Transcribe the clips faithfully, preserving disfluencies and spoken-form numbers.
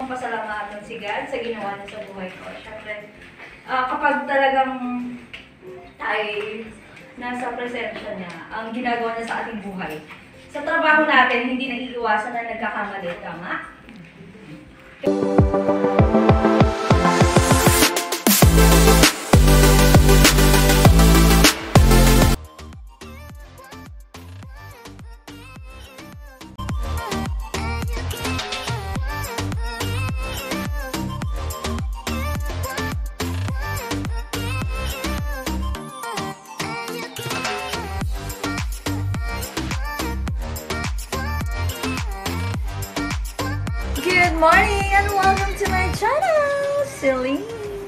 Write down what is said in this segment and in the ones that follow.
kong pasalamatan si God sa ginawa niya sa buhay ko. Siyempre, uh, kapag talagang tayo nasa presensya niya, ang ginagawa niya sa ating buhay. Sa trabaho natin, hindi naiiwasan na nagkakamali. Tama? Good morning and welcome to my channel, Celine.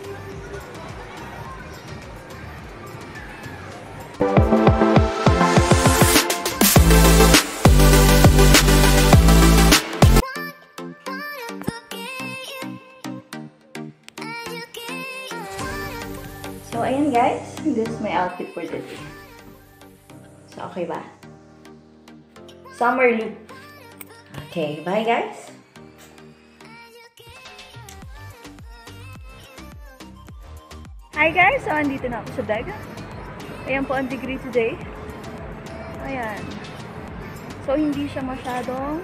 So ayan guys, this is my outfit for today. So okay ba? Summer look. Okay, bye guys. Hi guys! So, andito na ako sa dagat. Ayan po ang degree today. Ayan. So, hindi siya masyadong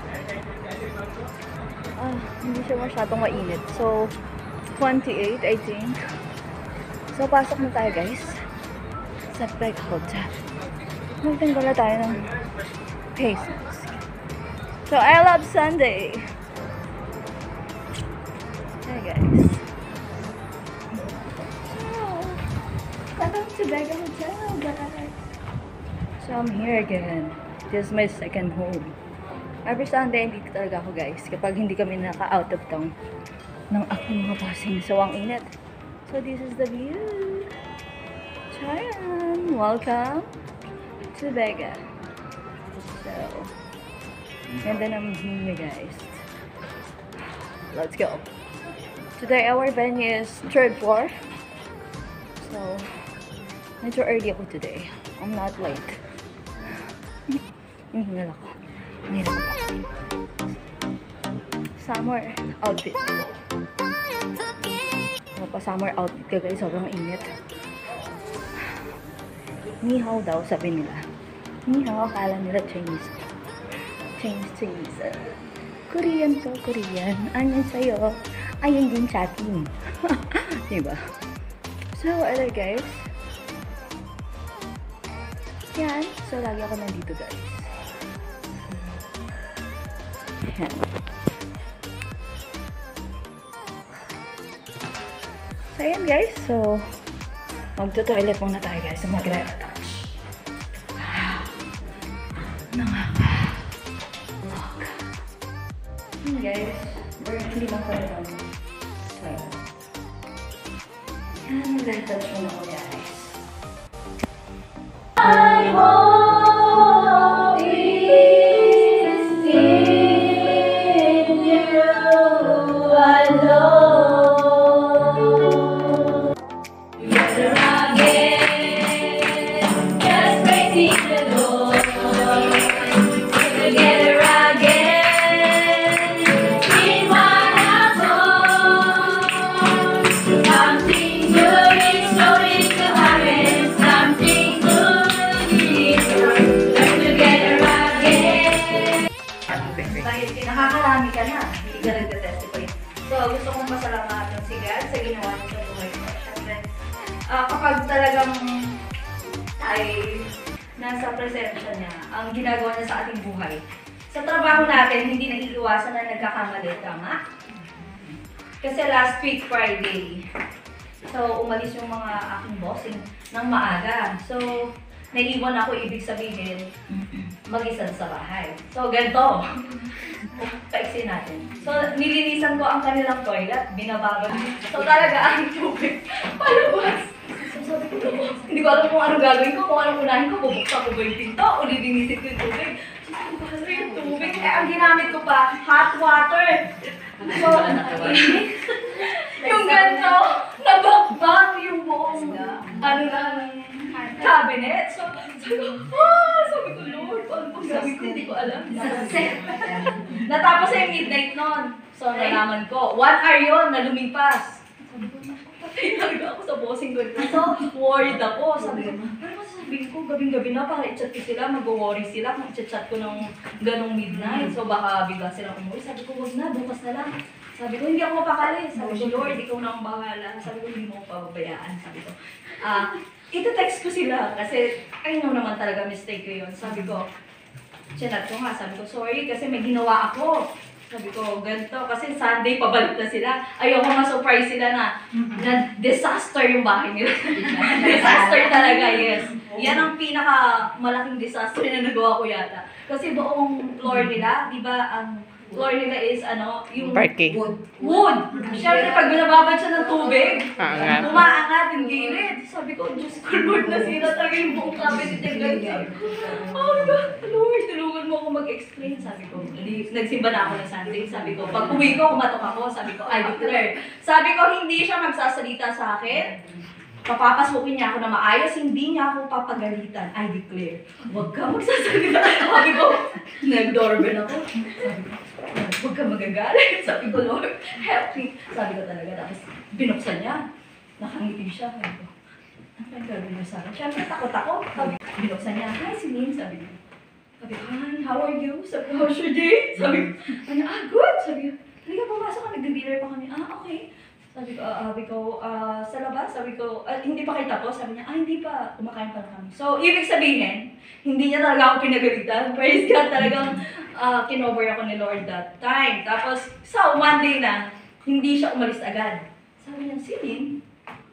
ah, hindi siya masyadong mainit. So, twenty-eight, I think. So, pasok na tayo guys sa Peg Hotel. Magtanggal na tayo ng face mask. So, I love Sunday! Hey guys. Welcome to Vega Hotel, guys. So I'm here again. This is my second home. Every Sunday, hindi talaga ako guys. Kapag hindi kami naka-out of town ng aking mga passing. So ang init. So this is the view. Chayan! Welcome to Vega. So, ganda ng view niya guys. Let's go. Today our venue is third floor. So, medyo early ako today. I'm not late. Hinihingal ako. Hinihingal ako. Summer outfit. So, pa-summer outfit ka guys. Sobrang init. Ni hao daw, sabi nila. Ni hao, akala nila Chinese. Chinese, Chinese. Korean to, Korean. Anyan sa'yo. Ayan din sa atin. Diba? So, ano guys? Yan. So, lagi ako nandito, guys. Yan. So, ayan, guys. So, magto-toilet muna tayo, guys. So, mag-retouch. Ano nga? Yan, guys. Hindi lang ko rin. So, ayan. Yan, mag-retouch muna ako, guys. My hope is in you alone. Together again, just praising the Lord. Together again, in one household. Something good is going to happen. Something dahil nakakarami ka na, hindi ka nagte-testify. So, gusto kong pasalamatan si God sa ginawa niya sa buhay ko. Siyempre, uh, kapag talagang tayo nasa presensya niya, ang ginagawa niya sa ating buhay. Sa trabaho natin, hindi naiiwasan na nagkakamali. Tama? Kasi last week, Friday, so umalis yung mga aking bossing ng maaga. So, naiiwan ako, ibig sabihin, mag-isa sa bahay. So, ganito. Paiksin natin. So, nilinisan ko ang kanilang toilet, binababad. So, talaga ang tubig palabas. So, sabi ko, hindi ko alam kung anong gagawin ko, kung anong unahin ko, bubuksan ko ba yung pinto, o lilinisin ko yung tubig. So, sabi ko, ano yung tubig? Eh, ang ginamit ko pa, hot water. So, yung ganito, nabagbang yung buong, ano lang, cabinet. So, sabi ko, ah, sabi ko, Lord, ano pag sabi ko, hindi ko alam. Natapos na yung midnight nun. So, nalaman yaman ko. One hour yun na lumipas. Sabi ko, napapatay talaga ako sa bossing ko. So, worried ako. Sabi ko, ano masasabihin ko, gabing-gabi na para i-chat ko sila, mag-worry sila kung i-chat ko ng ganong midnight. So, baka bigla silang umuwi. Sabi ko, wag na, bukas na lang. Sabi ko, hindi ako mapakali. Sabi ko, Lord, ikaw na ang bahala. Sabi ko, hindi mo ako pababayaan. Sabi ko, ah, ito-text ko sila kasi I know naman talaga mistake ko yun. Sabi ko, chinat ko nga, sabi ko, sorry kasi may ginawa ako. Sabi ko, ganito, kasi Sunday pabalik na sila. Ayoko ma-surprise sila na, na disaster yung bahay nila. Disaster talaga, yes. Yan ang pinaka malaking disaster na nagawa ko yata. Kasi buong floor nila, di ba, ang floor nila is ano, yung Parking. wood. Wood! Siyempre, pag binababad siya ng tubig, Aangat. umaangat yung gilid. Sabi ko, Diyos ko, Lord, nasira talaga yung buong cabinet niya ganyan. Oh my God, Lord, tulungan mo ako mag-explain. Sabi ko, hindi- nagsimba na ako ng Sunday. Sabi ko, pag uwi ko, kumatok ako. Sabi ko, I declare. Sabi ko, hindi siya magsasalita sa akin. Papapasukin niya ako na maayos, hindi niya ako papagalitan. I declare. Huwag ka magsasalita. Sabi ko, nag-doorbell ako. Sabi ko, huwag ka magagalit. Sabi ko, Lord, help me. Sabi ko talaga. Tapos binuksan niya. Nakangiti siya. Sabi ko, ano ba yung gagawin niya sa akin? Siyempre, takot ako. Sabi ko, binuksan niya. Hi, Celine. Sabi ko, sabi ko, hi, how are you? Sabi ko, how's your day? Sabi ko, ano, ah, good. Sabi ko, halika, pumasok ka. Nag-dinner pa kami. Ah, okay. Sabi ko, ah, sabi ko, ah, sa labas, sabi ko, ah, hindi pa kita po. Sabi niya, ah, hindi pa, kumakain pa na kami. So, ibig sabihin, hindi niya talaga ako pinagalitan. Praise God, talagang uh, kinover ako ni Lord that time. Tapos, sa one day na, hindi siya umalis agad. Sabi niya, Celine,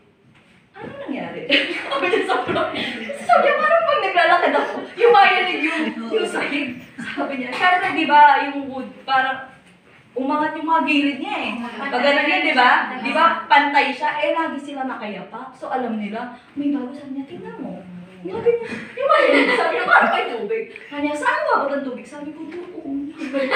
ano nangyari? Sabi niya sa floor. Sabi niya, parang pag naglalakad ako, yung mayanig yung, yung sahig. Sabi niya, syempre, di ba, yung wood, parang, umangat yung mga gilid niya eh. Pag ganun yun, di ba? Di ba, pantay siya, eh, lagi sila nakayapa. So, alam nila, may bago sabi niya, tingnan mo. Yung mga ganyan, yung mga ganyan, sabi niya, parang may tubig. Kanya, saan mo abot ang tubig? Sabi ko, doon.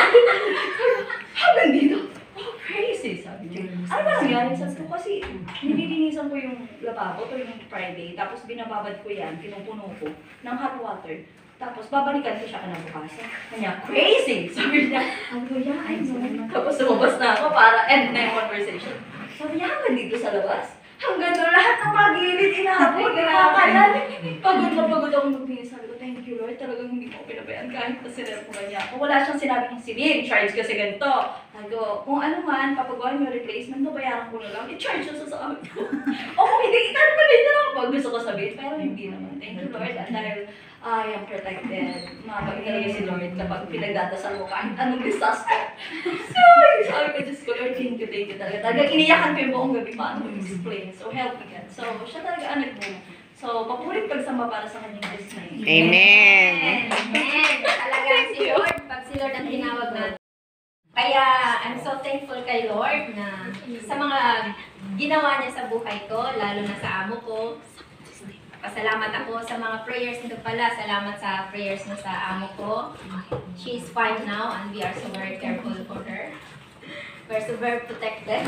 Hanggang dito. Oh, crazy, sabi niya. Ano ba nangyari? Sabi ko, kasi nililinisan ko yung lababo to yung Friday, tapos binababad ko yan, pinupuno ko ng hot water. Tapos babalikan ko siya kinabukasan. Kanya, crazy! Sabi niya, sabi ko, yeah, I know. Tapos lumabas na ako para end na yung conversation. Sabi niya, hanggang dito sa labas. Hanggang doon lahat ng mga gilid inabot. Kinakalan. Pagod na pagod akong magbinis. Sabi ko, thank you Lord. Talagang hindi ko pinabayaan kahit na sinerpulan niya ako. Wala siyang sinabi ng Celine. Charge kasi ganito. Sabi ko, kung ano man, papagawa niyo replacement, babayaran ko na lang. I-charge siya sa amin ko. O kung hindi, itan pa rin niya lang. Pag gusto ko sabihin, pero hindi naman. Thank you Lord. At dahil I am protected. Mabait talaga si Lord kapag pinagdadasal mo kahit anong disaster. So, sabi ko, Diyos ko, Lord, thank you, thank you talaga. Talagang iniyakan ko yung buong gabi paano mag-explain. So, help me God. So, siya talaga anak mo. So, papulit pagsamba para sa kanyang Diyos na yun. Amen. Amen. Talagang si Lord, pag si Lord ang tinawag natin. Kaya, I'm so thankful kay Lord na sa mga ginawa niya sa buhay ko, lalo na sa amo ko. Pasalamat ako sa mga prayers nito pala. Salamat sa prayers na sa amo ko. She's fine now and we are so very careful for her. We're so very protected.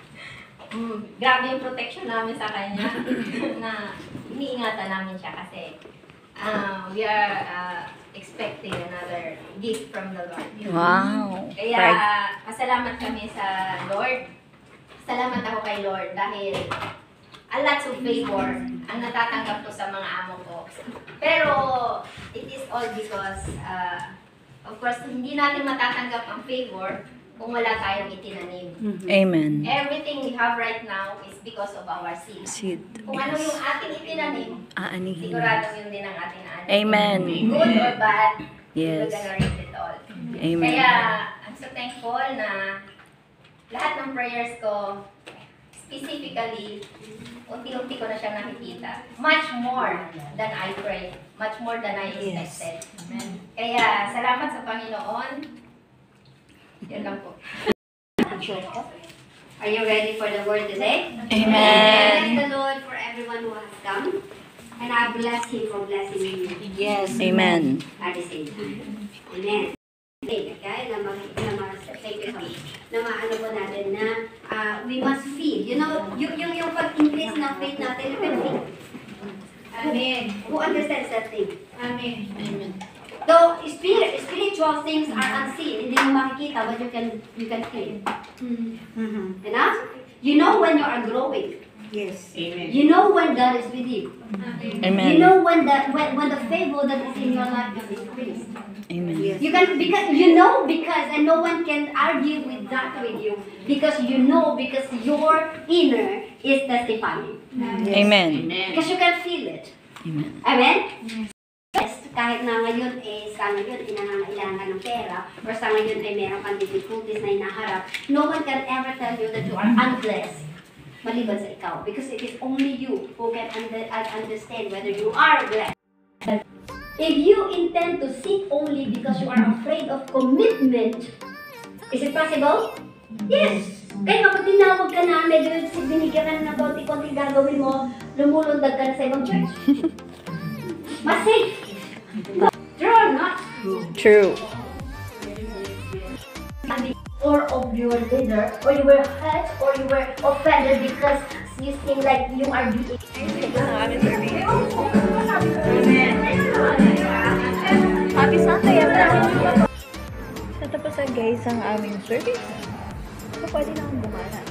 Mm, grabe yung protection namin sa kanya na iniingatan namin siya kasi uh, we are uh, expecting another gift from the Lord. Wow. Kaya uh, pasalamat kami sa Lord. Salamat ako kay Lord dahil a lot of favor ang natatanggap ko sa mga amo ko. Pero it is all because uh, of course hindi natin matatanggap ang favor kung wala tayong itinanim. Amen. Everything we have right now is because of our seed. Seed. Kung ano yung ating itinanim, Aanihin. sigurado yun din ang ating aanim. Amen. Good or bad, Yes. we're gonna reap it all. Amen. Kaya, I'm so thankful na lahat ng prayers ko, specifically, unti-unti ko na siyang nakikita. Much more than I prayed. Much more than I expected. Amen. Kaya, salamat sa Panginoon. Yan lang po. Are you ready for the word today? Amen. Thank the Lord for everyone who has come. And I bless Him for blessing you Yes. Amen. at the same time. Amen. Okay, na ma na ma thank you so much. Na maano po natin na uh, we must feed. You know, yung yung yung pag-increase ng faith natin, you can feed. Amen. Who understands that thing? Amen. Amen. Though spirit, spiritual things are unseen, hindi mo makikita. makikita, but you can you can feel. You know? You know when you are growing. Yes. You know when God is with you. You Amen. know when that when, when the favor that is in your life is increased. Amen. You can because you know because and no one can argue with that with you because you know because your inner is testifying. Amen. Because you can feel it. Amen. Amen? Yes, kahit na ngayon eh, sa ngayon ay nangangailangan ng pera or sa ngayon ay meron kang difficulties na hinaharap, no one can ever tell you that you are unblessed maliban sa ikaw because it is only you who can under, uh, understand whether you are blessed. If you intend to seek only because you are afraid of commitment, is it possible? Yes. Kaya kapag tinawag ka na, medyo binigyan ka na ng konti-konti gagawin mo, lumulundag ka na sa ibang church. Mas safe. True or not? True. Or of your leader, or you were hurt, or you were offended because you seem like you are being. Happy Sunday, everyone! So, tapos na guys ang aming service. So, pwede na akong bumala.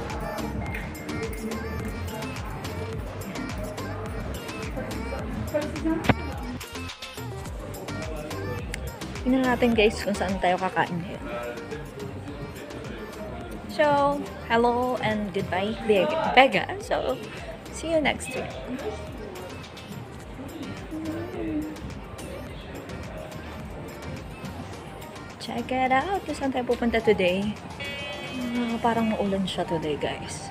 Tingnan natin guys kung saan tayo kakain ngayon. So, hello and goodbye, Vega. Vega. So, see you next week. Check it out. Kung saan tayo pupunta today? Ah, parang maulan siya today, guys.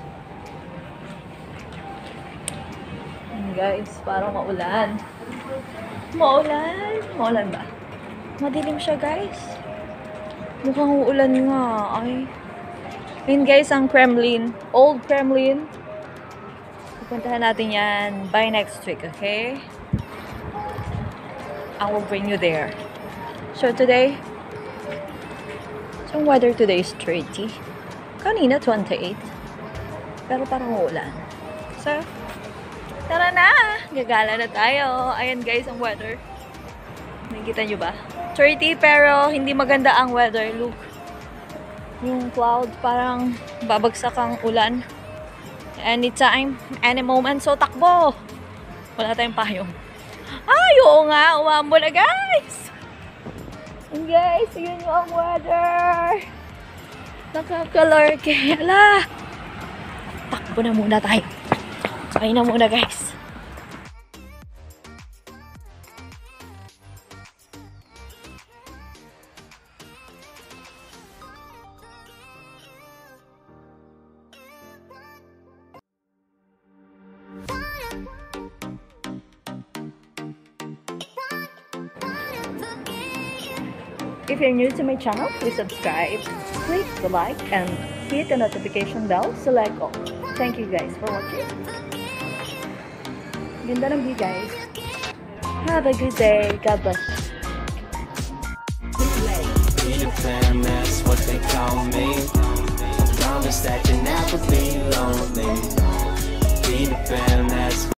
Ayan, guys, parang maulan. Maulan? Maulan ba? Madilim siya, guys. Mukhang uulan nga. Ay. Yun, guys, ang Kremlin. Old Kremlin. Pupuntahan natin yan by next week, okay? I will bring you there. So, today, so, weather today is thirty. Kanina, twenty-eight. Pero parang uulan. So, tara na! Gagala na tayo. Ayan guys, ang weather. Nakikita nyo ba? thirty pero hindi maganda ang weather. Look. Yung clouds parang babagsak ang ulan. Anytime, any moment. So, takbo! Wala tayong payong. Ay, oo nga! Umambo na guys! And guys, yun yung ang weather. Nakakalorke. Hala. Takbo na muna tayo. Sakay na muna guys. If you're new to my channel, please subscribe, click the like, and hit the notification bell, select all. Thank you guys for watching. Ganda ng view guys. Have a good day. God bless. Peter Pan, that's what they call me. Promise that you never be lonely. Peter Pan, that's